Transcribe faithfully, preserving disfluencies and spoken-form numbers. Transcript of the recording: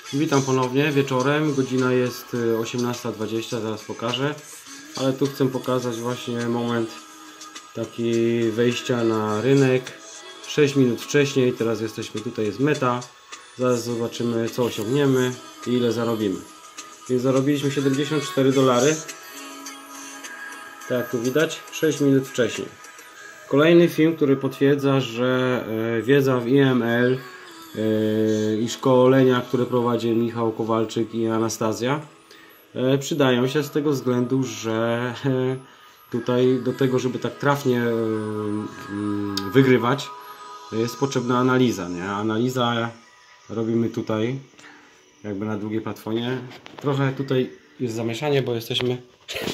Witam ponownie wieczorem, godzina jest osiemnasta dwadzieścia, zaraz pokażę, ale tu chcę pokazać właśnie moment taki wejścia na rynek sześć minut wcześniej. Teraz jesteśmy, tutaj jest meta, zaraz zobaczymy co osiągniemy i ile zarobimy. Więc zarobiliśmy siedemdziesiąt cztery dolary, tak jak tu widać, sześć minut wcześniej. Kolejny film, który potwierdza, że wiedza w I M L i szkolenia, które prowadzi Michał Kowalczyk i Anastazja, przydają się z tego względu, że tutaj do tego, żeby tak trafnie wygrywać, jest potrzebna analiza, nie? Analiza robimy tutaj jakby na drugiej platformie. Trochę tutaj jest zamieszanie, bo jesteśmy